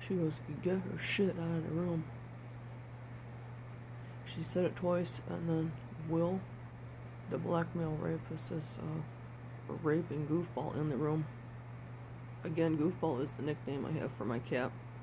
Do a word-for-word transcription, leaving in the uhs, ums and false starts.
She goes, "Get her shit out of the room." She said it twice, and then Will, the blackmail rapist, is uh, raping Goofball in the room. Again, Goofball is the nickname I have for my cat.